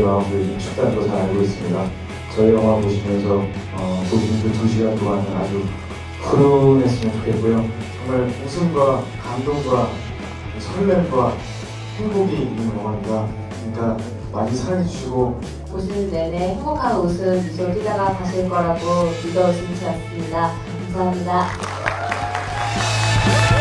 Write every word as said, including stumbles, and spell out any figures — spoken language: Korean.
저희 마음도 요즘 춥다는 거 잘 알고 있습니다. 저희 영화 보시면서 어, 보시는 그 두 시간 동안은 아주 훈훈했으면 좋겠고요. 정말 웃음과 감동과 설렘과 행복이 있는 영화입니다. 그러니까 많이 사랑해주시고 보시는 내내 행복한 웃음 미소 띠다가 가실 거라고 믿어 의심치 않습니다. 감사합니다.